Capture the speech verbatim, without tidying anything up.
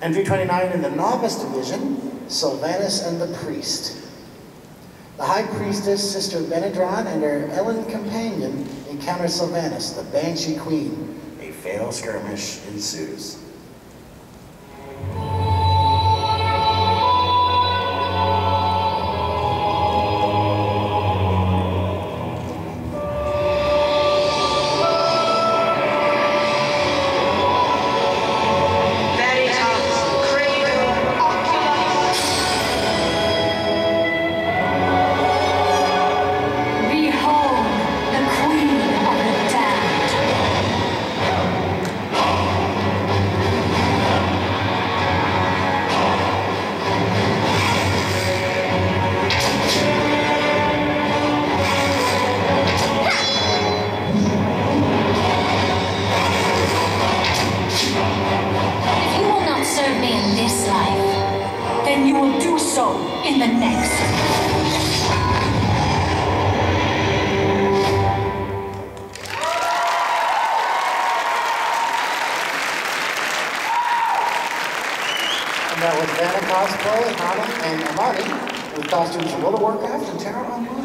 Entry twenty-nine in the Novice division, Sylvanas and the Priest. The High Priestess, Sister Benedron, and her Ellen companion encounter Sylvanas, the Banshee Queen. A fatal skirmish ensues. In the next. And that was Vanna Cosplay, Hannah, and Amani with costumes from World of Warcraft and Terra Online.